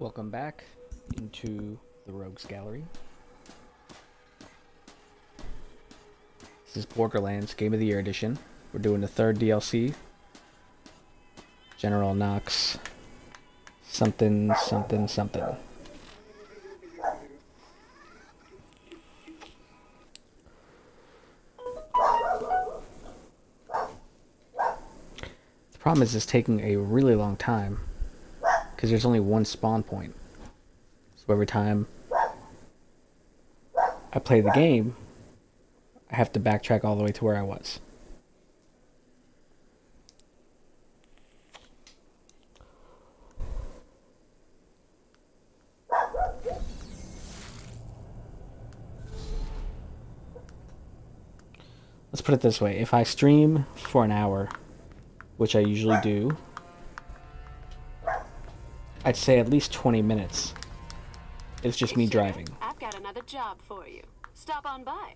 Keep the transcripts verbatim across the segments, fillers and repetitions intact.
Welcome back into the Rogues Gallery. This is Borderlands Game of the Year Edition. We're doing the third D L C. General Knox. Something, something, something. The problem is it's taking a really long time because there's only one spawn point. So every time I play the game, I have to backtrack all the way to where I was. Let's put it this way. If I stream for an hour, which I usually do, I'd say at least twenty minutes. It's just me driving. I've got another job for you. Stop on by.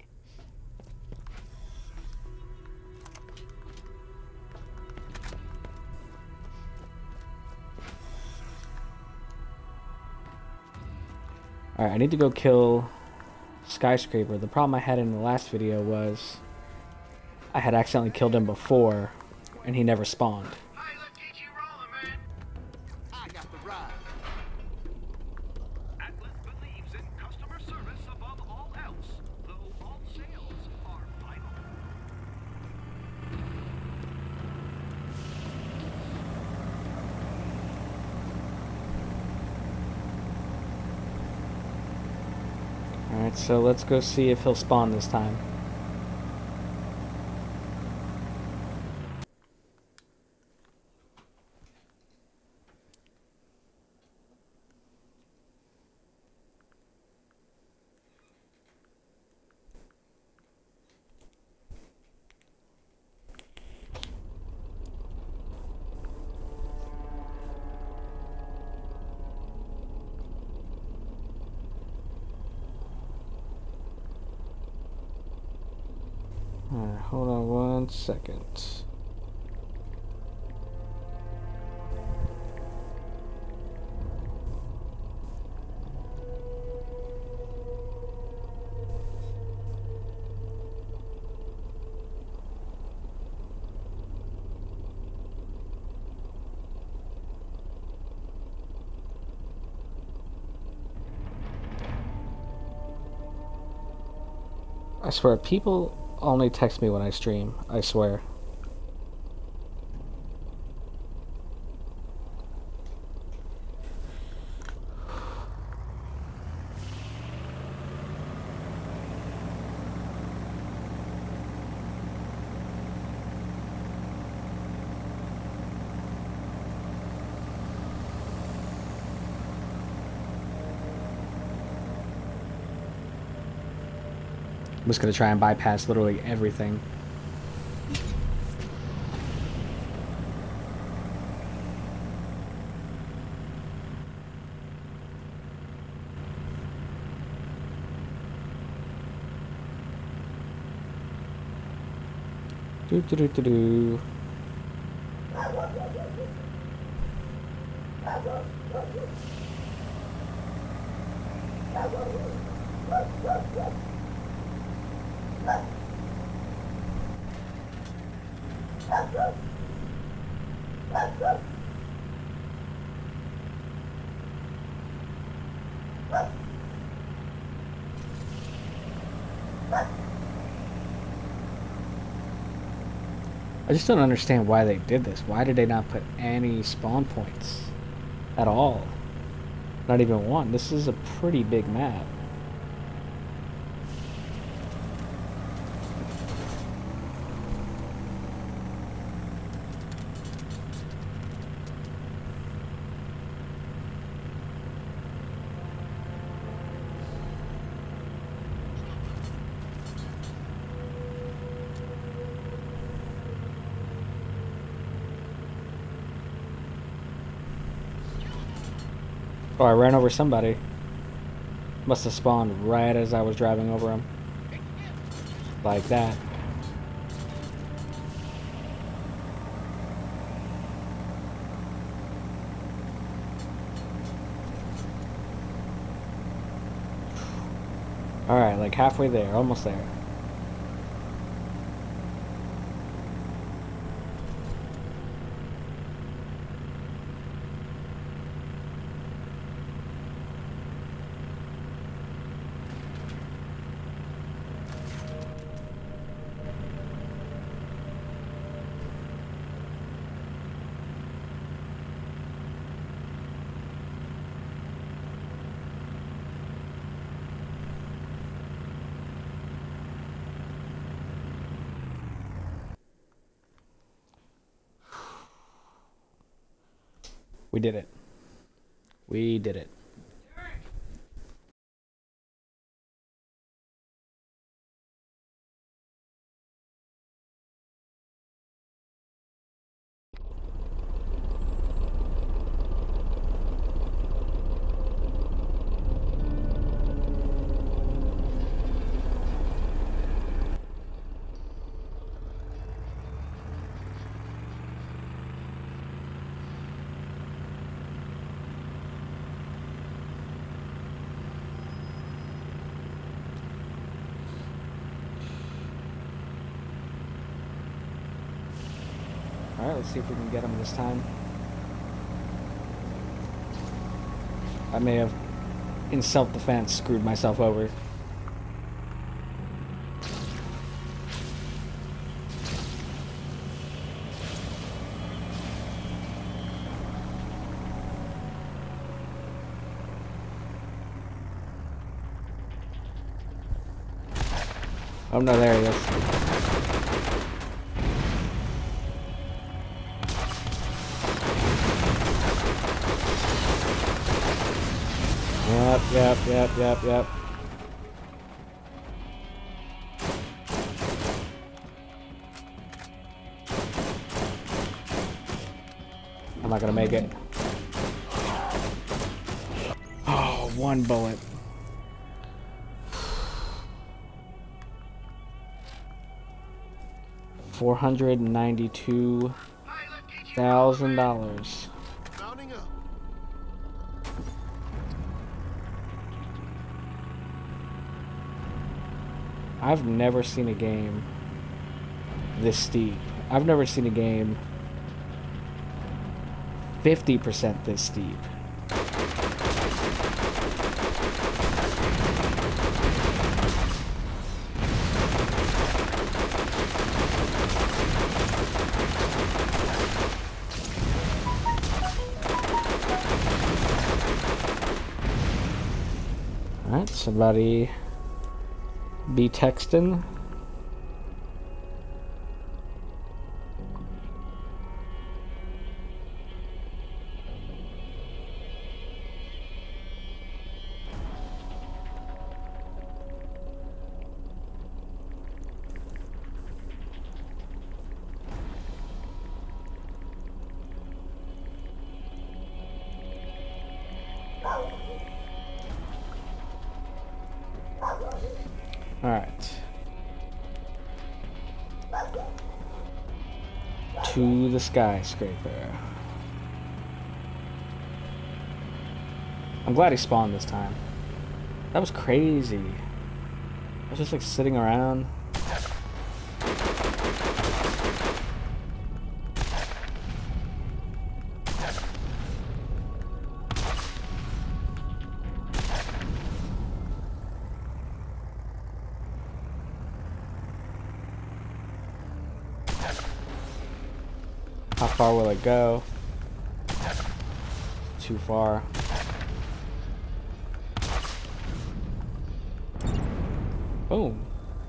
Alright, I need to go kill Skyscraper. The problem I had in the last video was I had accidentally killed him before and he never spawned. Hey, let's get you rolling, man. I got the ride. Atlas believes in customer service above all else, though all sales are vital. Alright, so let's go see if he'll spawn this time. Alright, hold on one second. I swear, people only text me when I stream, I swear. I'm just gonna try and bypass literally everything. Do do do do do. I just don't understand why they did this. Why did they not put any spawn points at all? Not even one. This is a pretty big map. Oh, I ran over somebody. Must have spawned right as I was driving over him. Like that. Alright, like halfway there, almost there. We did it. We did it. Alright, let's see if we can get him this time. I may have, in self-defense, screwed myself over. Oh no, there he is. Yep, yep, yep, yep, yep. I'm not gonna make it. Oh, one bullet. Four hundred ninety-two thousand dollars. I've never seen a game this steep. I've never seen a game fifty percent this steep. Alright, somebody be texting. All right. To the skyscraper. I'm glad he spawned this time. That was crazy. I was just like sitting around. How far will it go? Too far. Boom.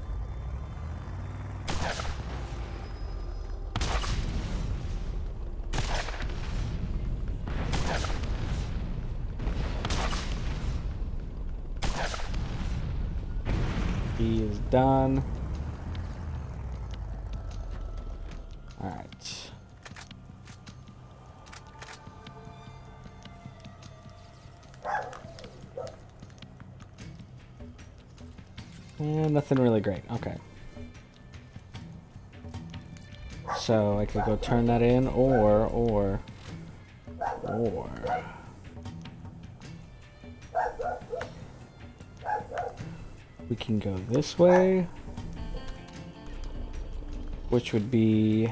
He is done. All right. And nothing really great. Okay. So I could go turn that in, or, or, or. We can go this way, which would be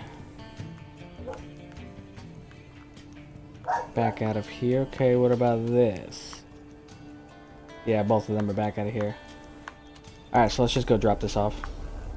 back out of here. Okay, what about this? Yeah, both of them are back out of here. Alright, so let's just go drop this off.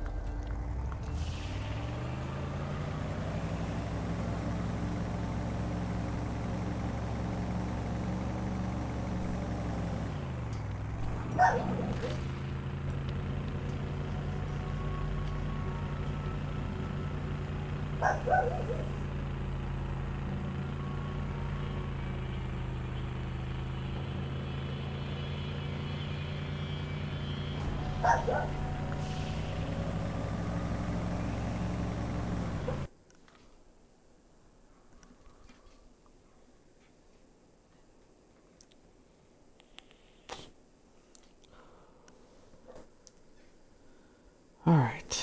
All right.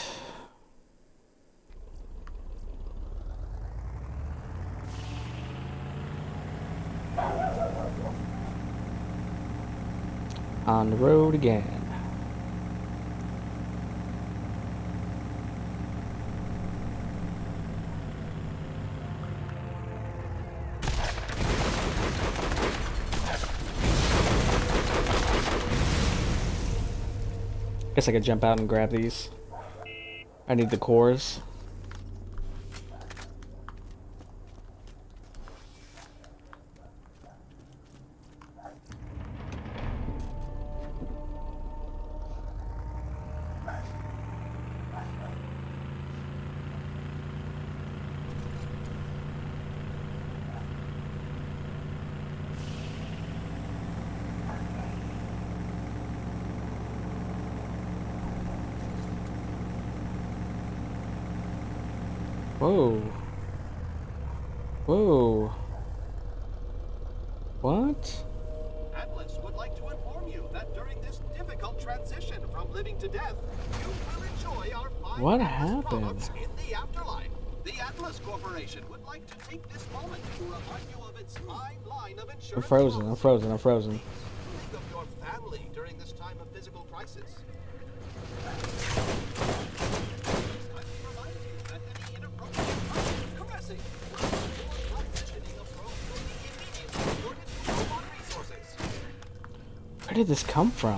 On the road again. Guess I could jump out and grab these. I need the cores. Whoa. Whoa. What? Atlas would like to inform you that during this difficult transition from living to death, you will enjoy our fine What Atlas happened? products in the afterlife. The Atlas Corporation would like to take this moment to remind you of its fine line of insurance. I'm frozen, I'm policies. frozen, I'm frozen. Think of your family during this time of physical crisis. Where did this come from?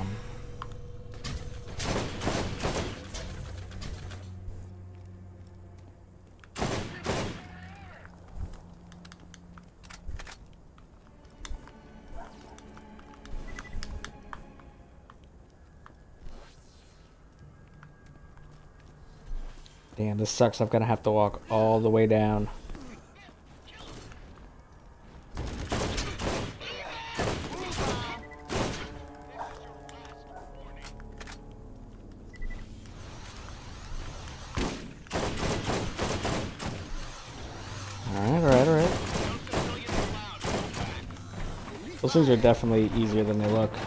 Damn, this sucks. I'm gonna have to walk all the way down. Alright, alright, alright. Those things are definitely easier than they look.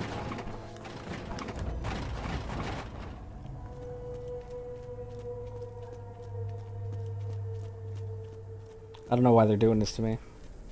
I don't know why they're doing this to me.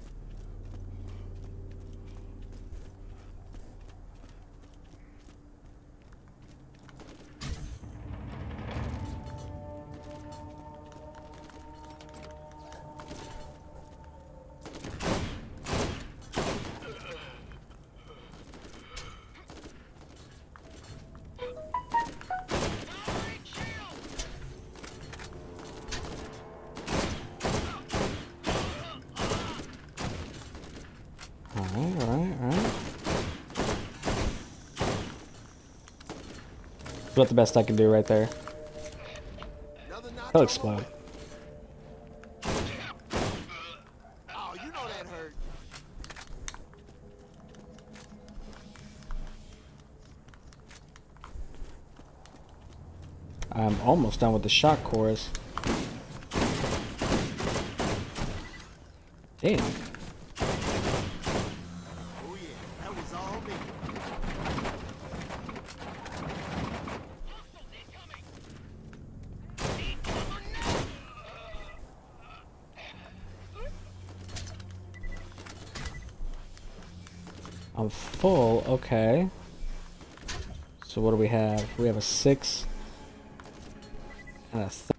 Alright, alright, alright. That's about the best I can do right there. He'll explode. Oh, you know that hurt. I'm almost done with the shock cores. Damn. Oh yeah, that was all me. I'm full, okay. So So what do we have? We have a six and a th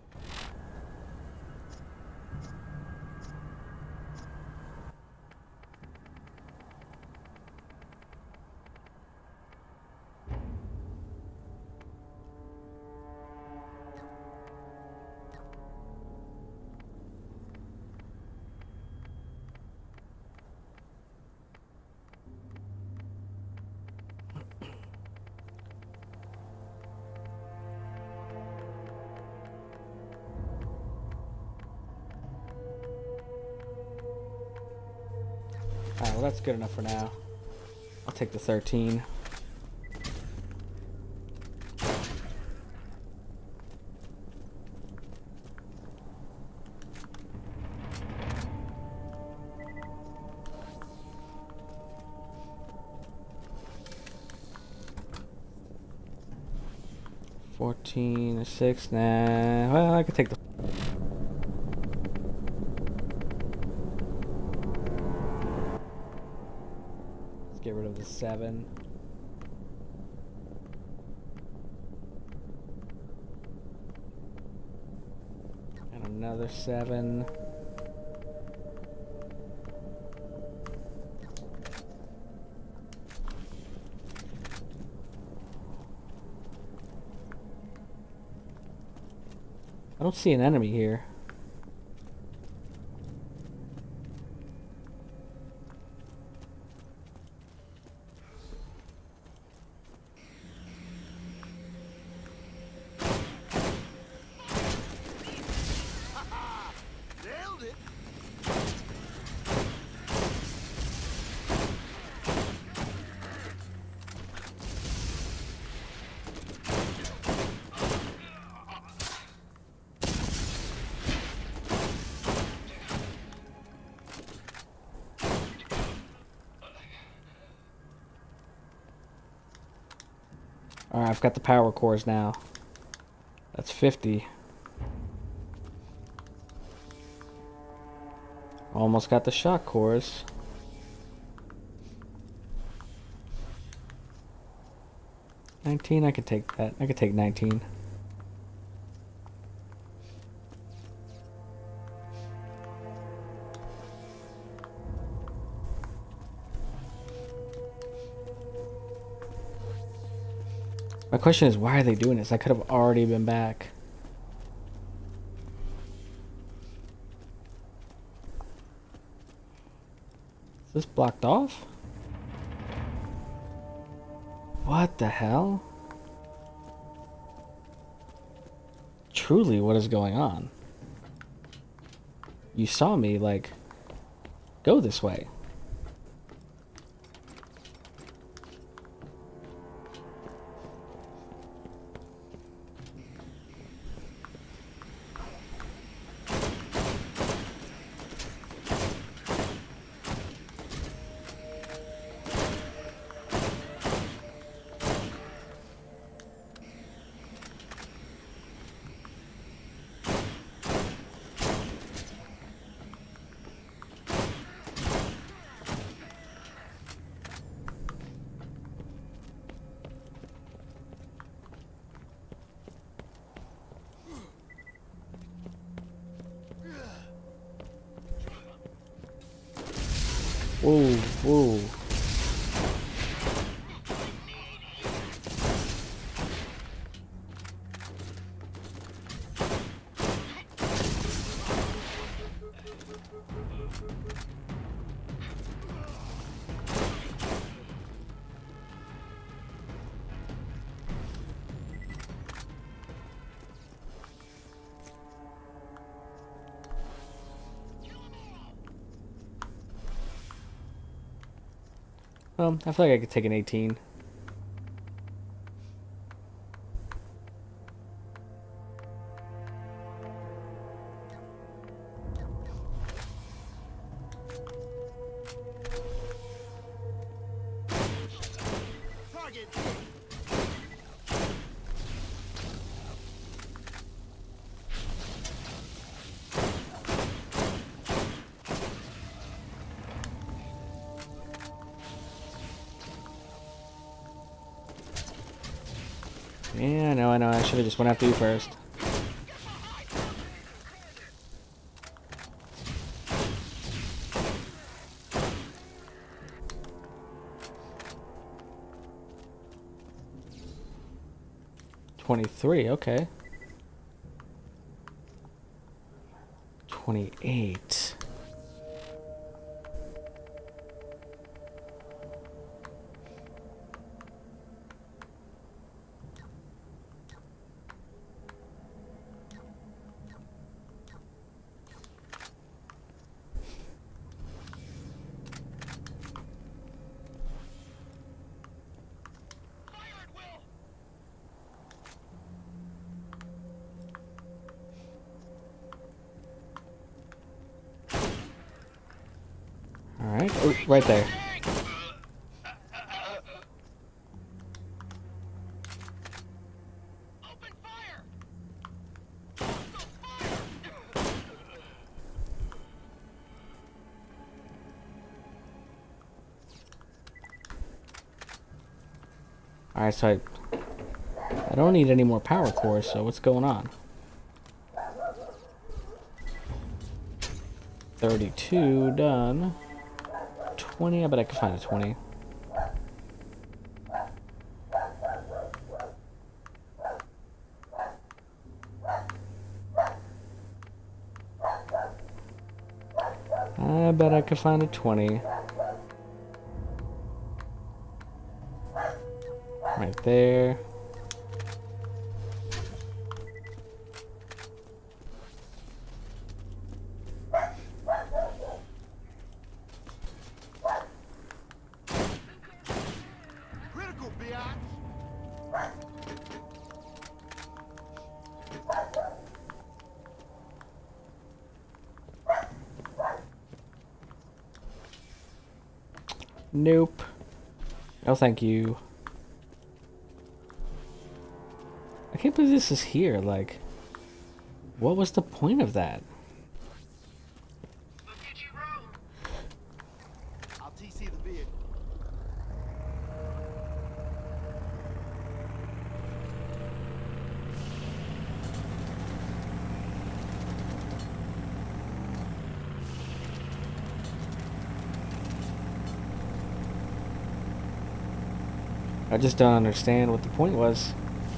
Alright, well that's good enough for now. I'll take the thirteen. fourteen, six, nah. Well, I could take the... Let's get rid of the seven. And another seven. I don't see an enemy here. Nailed it. Alright, I've got the power cores now. That's fifty. Almost got the shock cores. nineteen, I could take that. I could take nineteen. My question is, why are they doing this? I could have already been back. Is this blocked off? What the hell? Truly, what is going on? You saw me, like, go this way. Whoa, whoa. Well, I feel like I could take an eighteen. Target. Yeah, I know, I know. I should have just went after you first. twenty-three, okay. twenty-eight. Alright, oh, right there. Alright, so I, I don't need any more power cores, so what's going on? thirty-two done. twenty, I bet I could find a twenty. I bet I could find a twenty. Right there. Critical, biatch. Nope. No, thank you. I can't believe this is here. Like, what was the point of that? Look at you roll. I'll T C the vehicle. I just don't understand what the point was.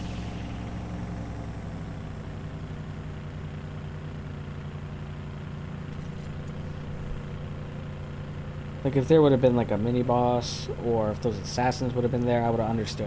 Like, if there would have been like a mini boss, or if those assassins would have been there, I would have understood.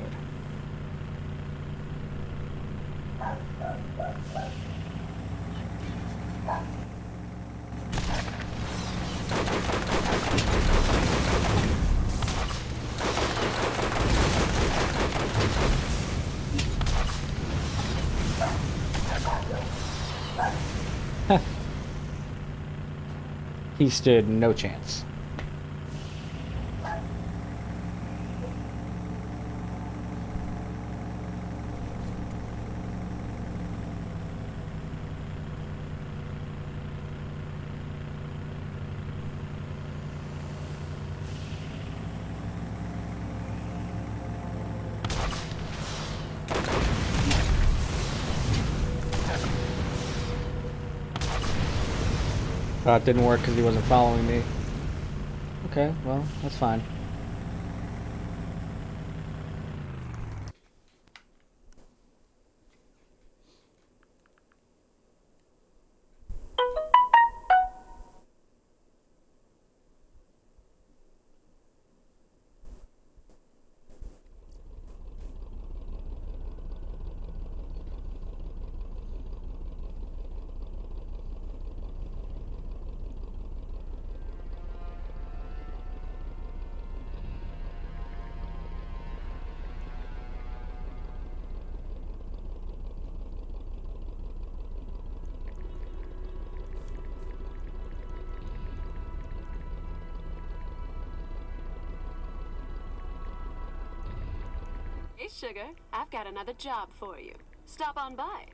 He stood no chance. Oh, it didn't work because he wasn't following me. Okay, well, that's fine. Hey, sugar, I've got another job for you. Stop on by.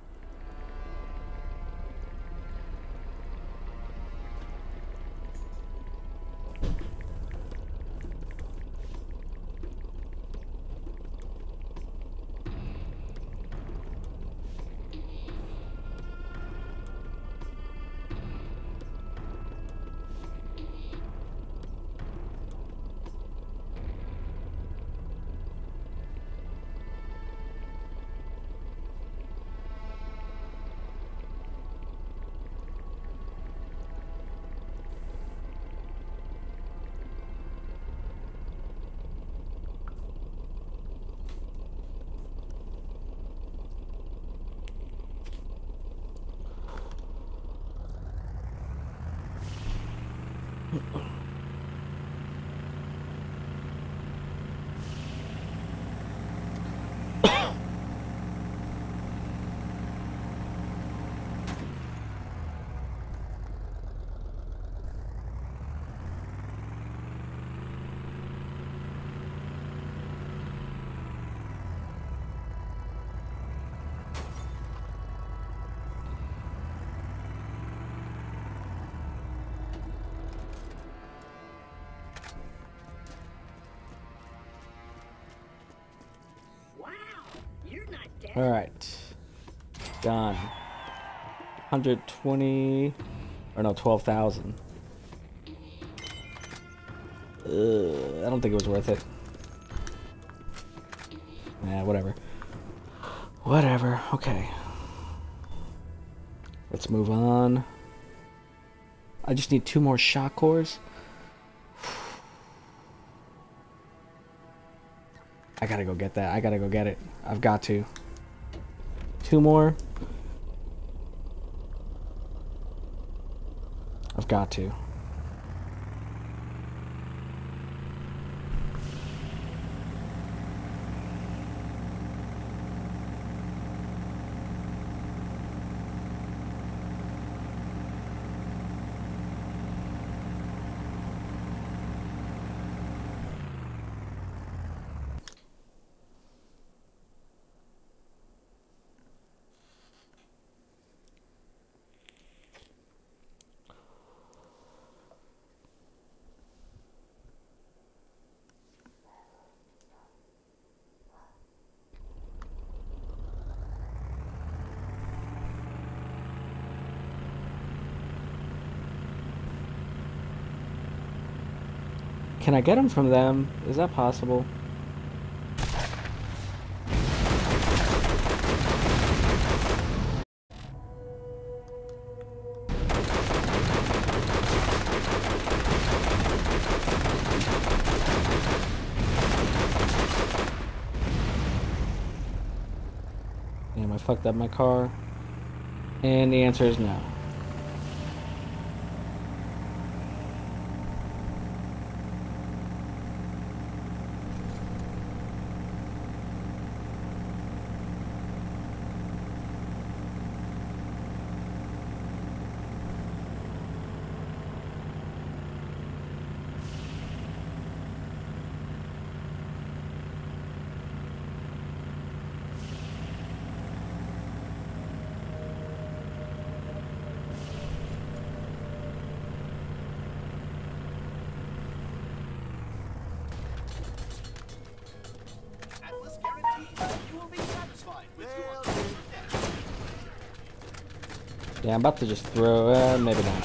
Alright. Done. one hundred twenty... Or no, twelve thousand. Uh, I don't think it was worth it. Yeah, whatever. Whatever. Okay. Let's move on. I just need two more shock cores. I gotta go get that. I gotta go get it. I've got to. Two more. I've got to. Can I get them from them? Is that possible? Damn, I fucked up my car. And the answer is no. Atlas guarantees you will be satisfied with your future death. Yeah, I'm about to just throw, uh, maybe not.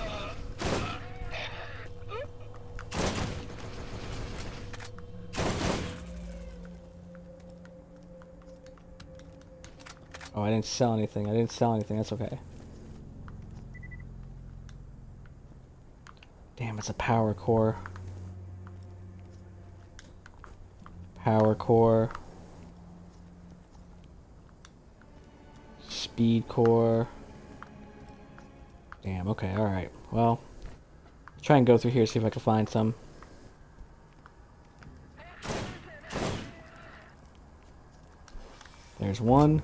Oh, I didn't sell anything. I didn't sell anything. That's okay. Damn, it's a power core. Power core. Speed core. Damn, okay, alright. Well, try and go through here, see if I can find some. There's one.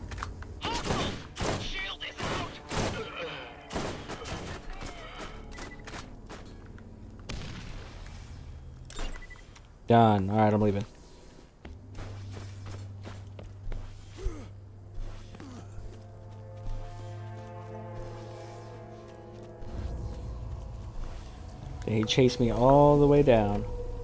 Done. Alright, I'm leaving. He chased me all the way down.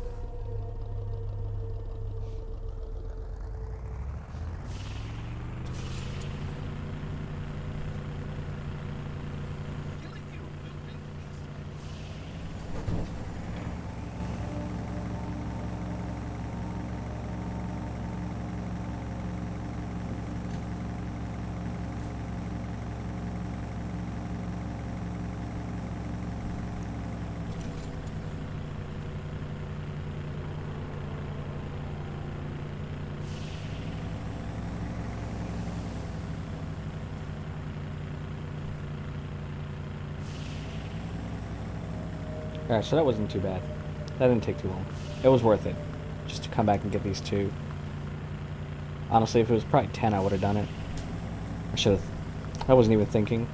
Alright, so that wasn't too bad. That didn't take too long. It was worth it. Just to come back and get these two. Honestly, if it was probably ten, I would have done it. I should have. I wasn't even thinking.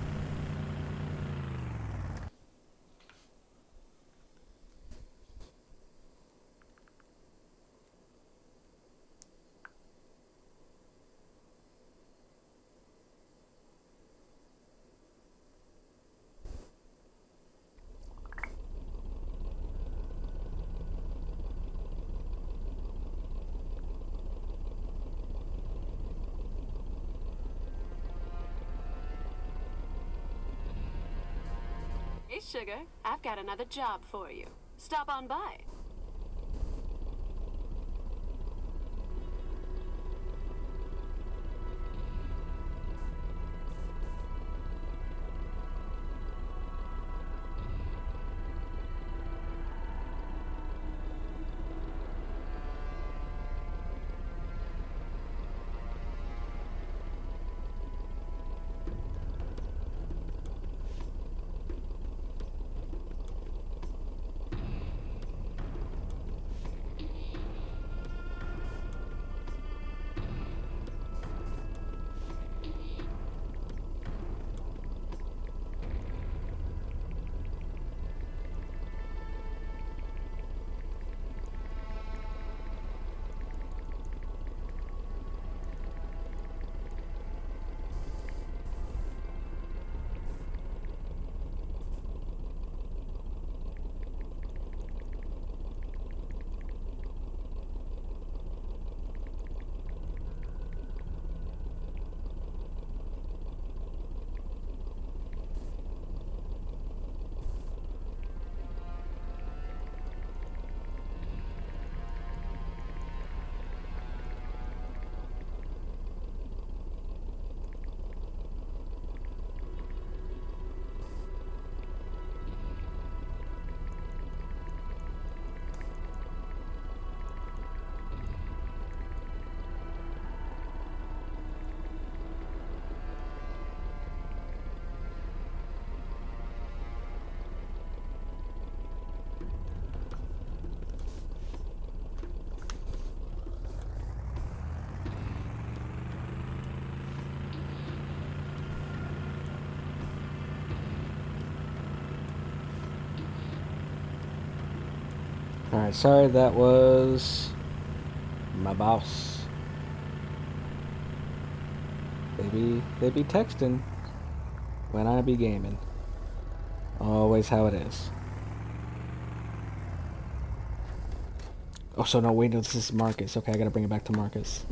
Hey, sugar. I've got another job for you. Stop on by. Alright, sorry, that was my boss. They be, they be texting when I be gaming. Always how it is. Oh, so no, wait, no, this is Marcus. Okay, I gotta bring it back to Marcus.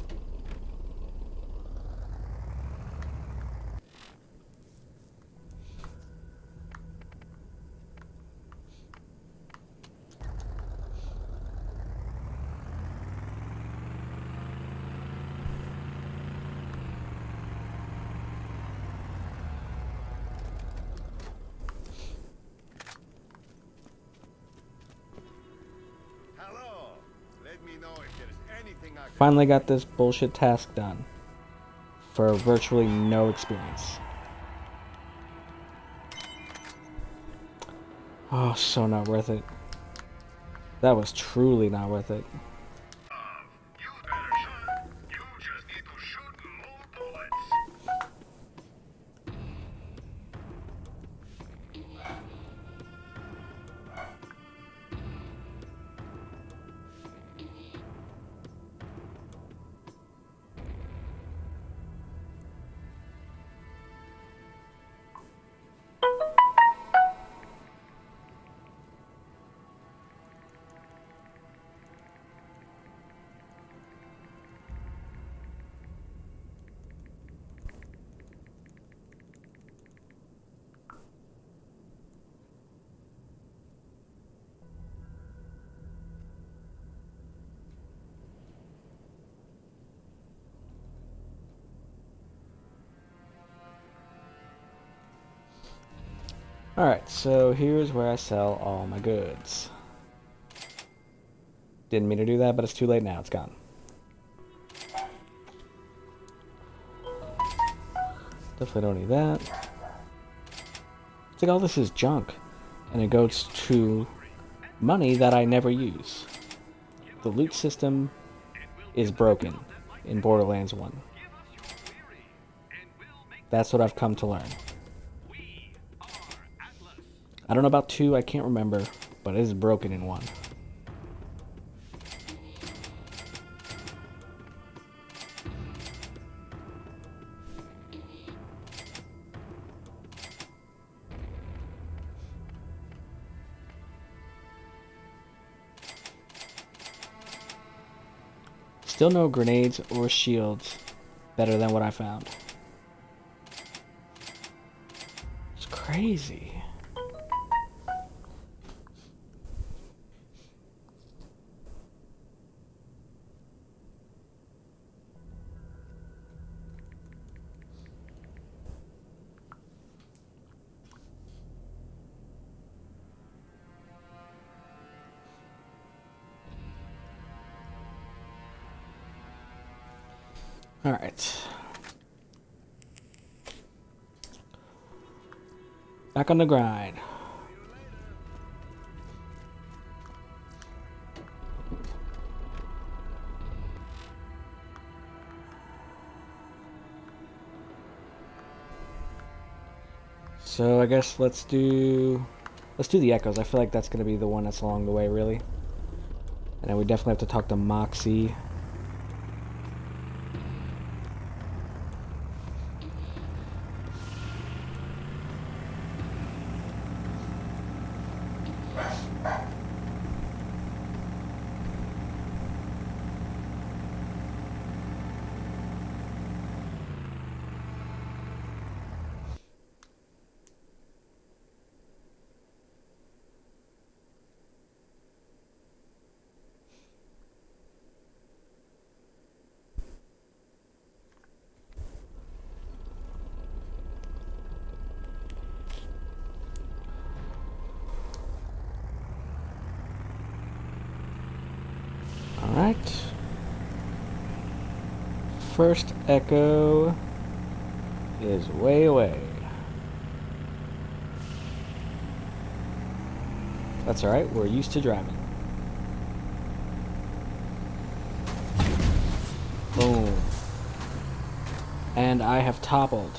Finally got this bullshit task done for virtually no experience. Oh, so not worth it. That was truly not worth it. Alright, so here's where I sell all my goods. Didn't mean to do that, but it's too late now. It's gone. Definitely don't need that. It's like all this is junk. And it goes to money that I never use. The loot system is broken in Borderlands one. That's what I've come to learn. I don't know about two, I can't remember, but it is broken in one. Still no grenades or shields better than what I found. It's crazy. Alright. Back on the grind. So I guess let's do let's do the echoes. I feel like that's gonna be the one that's along the way, really. And then we definitely have to talk to Moxie. Alright. First echo is way away. That's alright, we're used to driving. Boom. And I have toppled.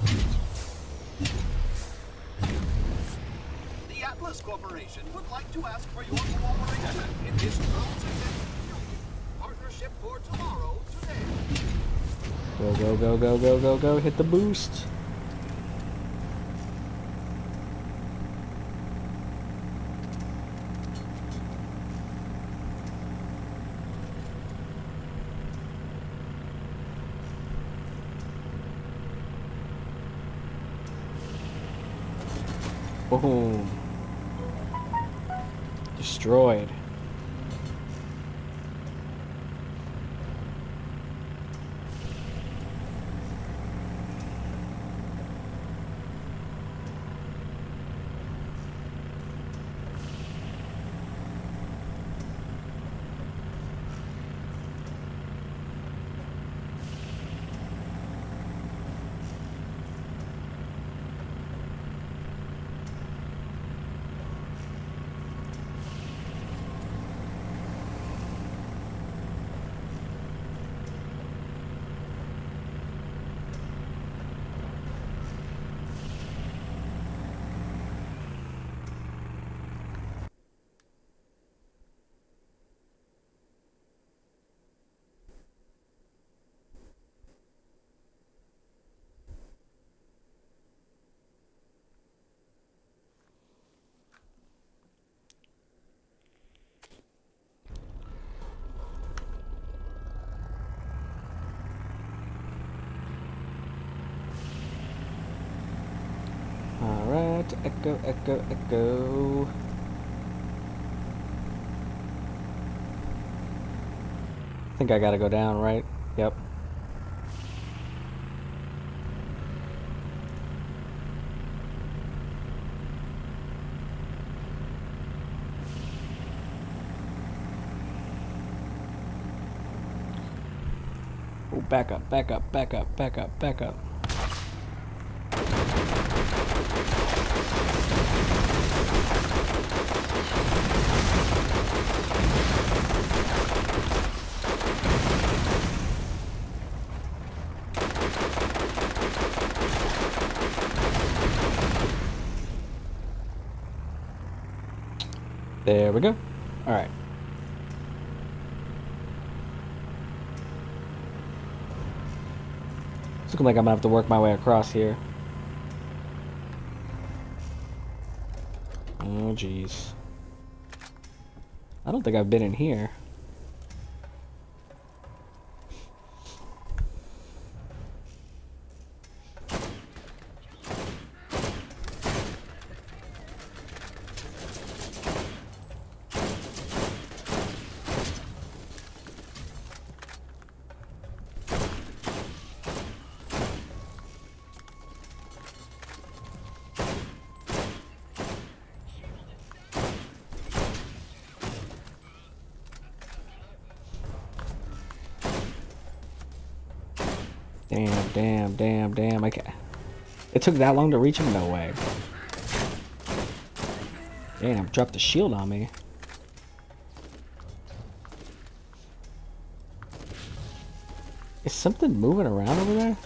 The Atlas Corporation would like to ask for your cooperation in this transition partnership for tomorrow today. Go, go, go, go, go, go, go. Hit the boost. Boom. Destroyed. Alright, echo, echo, echo. I think I gotta go down, right? Yep. Oh, back up, back up, back up, back up, back up. There we go. All right. It's looking like I'm gonna have to work my way across here. Oh, geez. I don't think I've been in here. Damn, damn, damn, damn. I can't. It took that long to reach him? No way. Damn, dropped the shield on me. Is something moving around over there?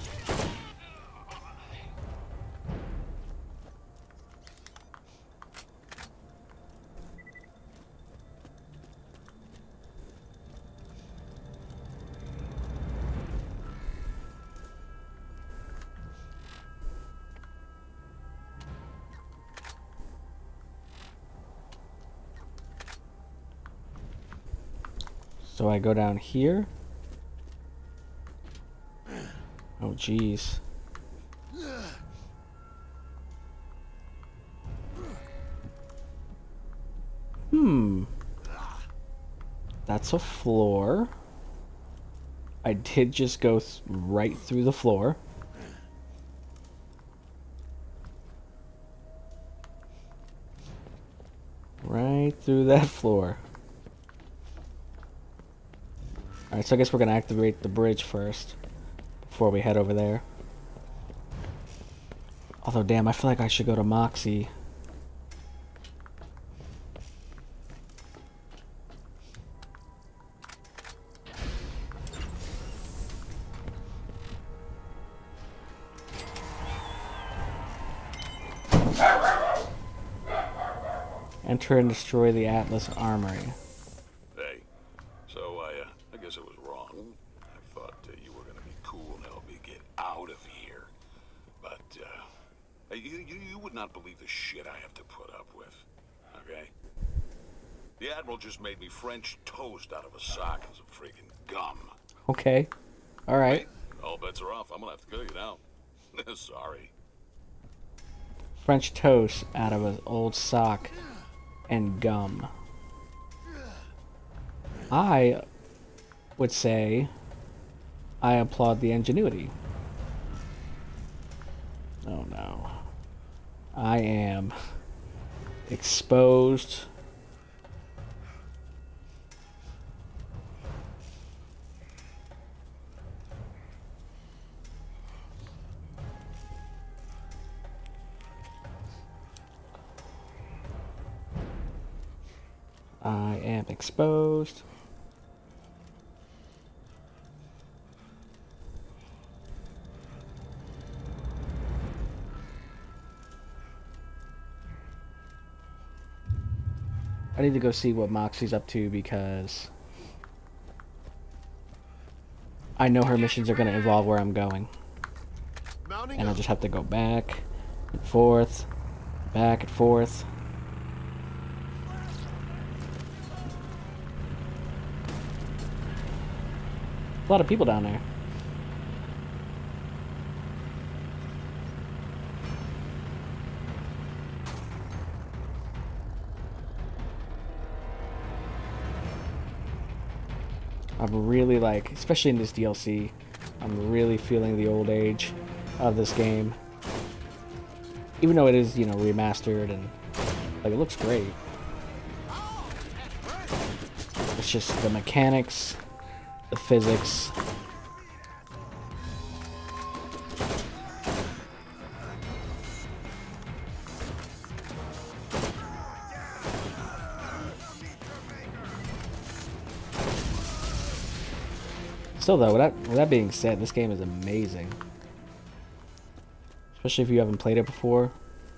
So I go down here. Oh, jeez. Hmm. That's a floor. I did just go th right through the floor. Right through that floor. Alright, so I guess we're gonna activate the bridge first before we head over there. Although, damn, I feel like I should go to Moxie. Enter and destroy the Atlas Armory. Hey, so I, uh, I guess I was wrong. I thought uh, you were gonna be cool and help me get out of here. But, uh, you, you, you would not believe the shit I have to put up with, okay? The Admiral just made me French toast out of a sock and some friggin' gum. Okay. Alright. Hey, all bets are off. I'm gonna have to kill you now. Sorry. French toast out of an old sock and gum. I would say I applaud the ingenuity. Oh no. I am exposed. I am exposed. I need to go see what Moxie's up to because I know her missions are going to involve where I'm going. And I just have to go back and forth, back and forth. A lot of people down there. I'm really like, especially in this D L C, I'm really feeling the old age of this game. Even though it is, you know, remastered and like it looks great. It's just the mechanics, the physics. Still though, with that, with that being said, this game is amazing. Especially if you haven't played it before.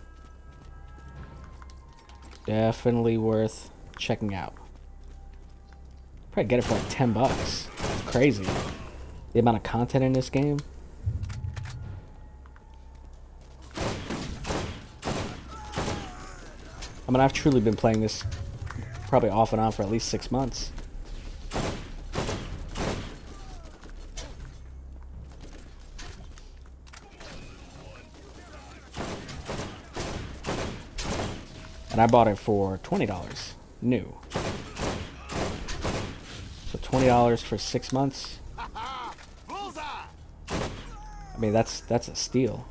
Definitely worth checking out. Probably get it for like ten bucks. It's crazy. The amount of content in this game. I mean, I've truly been playing this probably off and on for at least six months. And I bought it for twenty dollars, new. So twenty dollars for six months. I mean, that's that's a steal.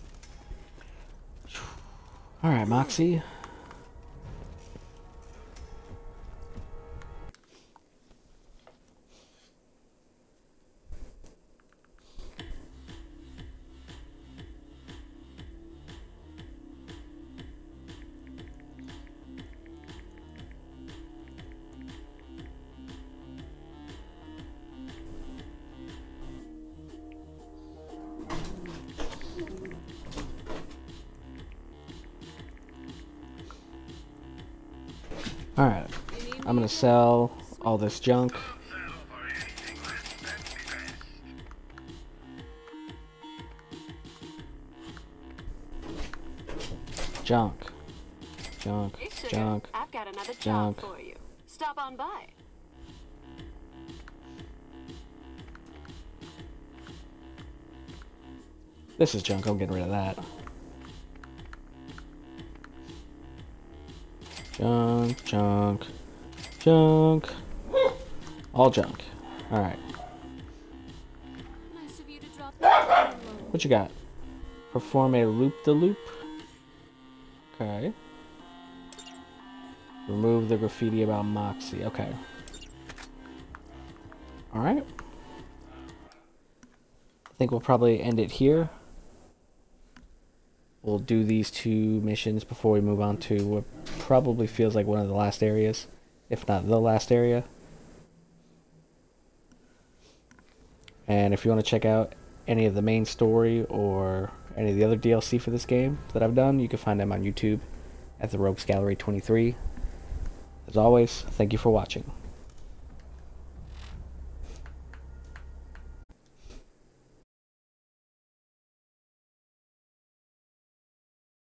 All right, Moxie. Alright, I'm gonna sell all this junk. Junk. Junk. Hey, sugar, Junk. I've got another job Junk. for you. Stop on by. This is junk, I'm getting rid of that. Junk, junk, junk. All junk. Alright. Nice of you to drop that. What you got? Perform a loop-de-loop. Okay. Remove the graffiti about Moxie. Okay. Alright. I think we'll probably end it here. We'll do these two missions before we move on to what probably feels like one of the last areas, if not the last area. And if you want to check out any of the main story or any of the other D L C for this game that I've done, you can find them on YouTube at the Rogues Gallery twenty-three. As always, thank you for watching.